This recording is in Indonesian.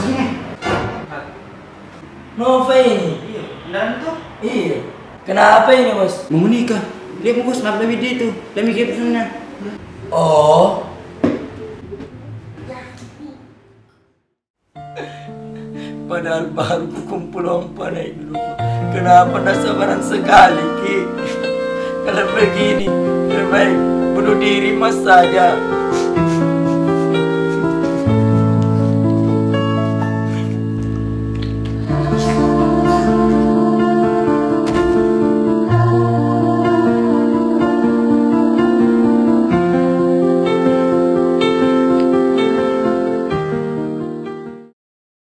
Nova ini? Iya, beneran tuh? Iya. Kenapa ini bos? Mau menikah. Lihat bos, kenapa lebih dia itu? Lebih kayak pesannya. Oh. Padahal baru kumpul umpan dulu. Kenapa dah sabaran sekali Ki? Kalau begini, lebih baik bunuh diri mas saja.